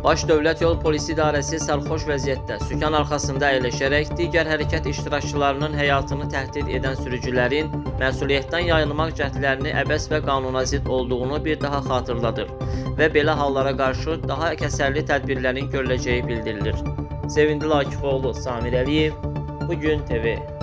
Baş Dövlət Yol Polisi İdarəsi sərxoş vəziyyətdə sükan arxasında əyləşərək digər hərəkət iştirakçılarının həyatını təhdid edən sürücülərin məsuliyyətdən yayınmaq cəhdlərini əbəs və qanunazidd olduğunu bir daha xatırladır və belə hallara qarşı daha kəsərli tədbirlərin görüləcəyi bildirilir. Sevindil Akifoğlu, Samir Əliyev, Bugün TV.